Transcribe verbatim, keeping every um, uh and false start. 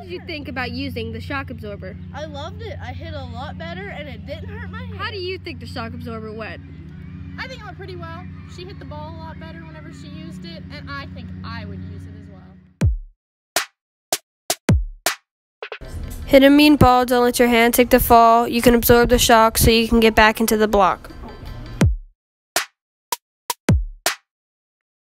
did you think about using the shock absorber? I loved it. I hit a lot better and it didn't hurt my hand. How do you think the shock absorber went? I think it went pretty well. She hit the ball a lot better whenever she used it, and I think I would use it as well. Hit a mean ball, don't let your hand take the fall. You can absorb the shock so you can get back into the block.